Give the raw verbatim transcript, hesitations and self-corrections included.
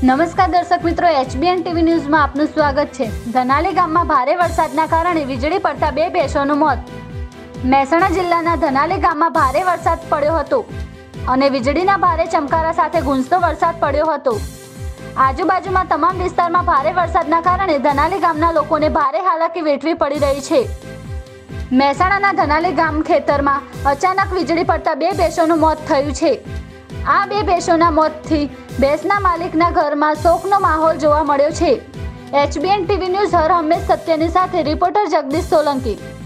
નમસ્કાર દર્શક મિત્રો, એચબીએન ટીવી ન્યૂઝમાં આપનું સ્વાગત છે। ધનાલી ગામમાં ભારે વરસાદના કારણે વીજળી પડતા બે ભેંસોનું મોત। મહેસાણા જિલ્લાના ધનાલી ગામમાં ભારે વરસાદ પડ્યો હતો અને વીજળીના ભારે ચમકારા સાથે ગુંજતો વરસાદ પડ્યો હતો। આજુબાજુમાં તમામ વિસ્તારમાં ભારે વરસાદના કારણે ધનાલી ગામના લોકોને ભારે હાલાકી વેઠવી પડી રહી છે। મહેસાણાના ધનાલી ગામ ખેતરમાં અચાનક વીજળી પડતા બે ભેંસોનું મોત થયું છે। આ બે ભેંસોના મોતથી ભેંસના માલિકના ઘરમાં શોકનો માહોલ જોવા મળ્યો છે। એચબીએન ટીવી ન્યૂઝ હર હંમેશ સત્યની સાથે રિપોર્ટર જગદીશ સોલંકી।